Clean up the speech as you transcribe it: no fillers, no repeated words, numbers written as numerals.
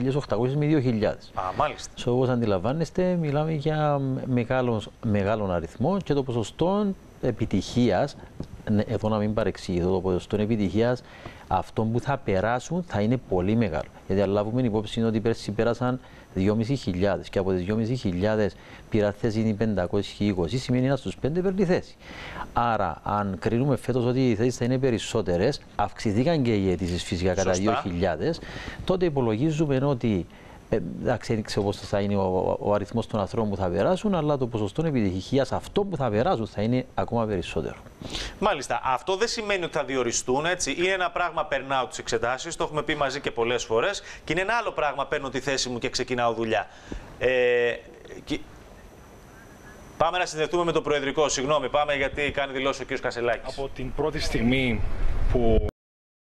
1.800 με 2.000. Μάλιστα. Όπως αντιλαμβάνεστε, μιλάμε για μεγάλο αριθμό και το ποσοστό επιτυχίας, εδώ να μην παρεξηγηθώ, το ποσοστό επιτυχίας αυτών που θα περάσουν θα είναι πολύ μεγάλο. Γιατί αν λάβουμε υπόψη ότι πέρσι πέρασαν 2.500 και από τις 2.500 πήρα θέση είναι 520, σημαίνει ένα στους 5 παίρνει θέση. Άρα, αν κρίνουμε φέτος ότι οι θέσεις θα είναι περισσότερες, αυξηθήκαν και οι αιτήσεις φυσικά κατά 2.000, τότε υπολογίζουμε ότι εντάξει, δεν ξέρω πώς θα είναι ο αριθμός των ανθρώπων που θα περάσουν, αλλά το ποσοστό επιτυχίας αυτών που θα περάσουν θα είναι ακόμα περισσότερο. Μάλιστα. Αυτό δεν σημαίνει ότι θα διοριστούν, έτσι. Είναι ένα πράγμα, περνάω τις εξετάσεις, το έχουμε πει μαζί και πολλές φορές, και είναι ένα άλλο πράγμα, παίρνω τη θέση μου και ξεκινάω δουλειά. Πάμε να συνδεθούμε με το Προεδρικό. Συγγνώμη, πάμε γιατί κάνει δηλώσει ο κ. Κασελάκης. Από την πρώτη στιγμή που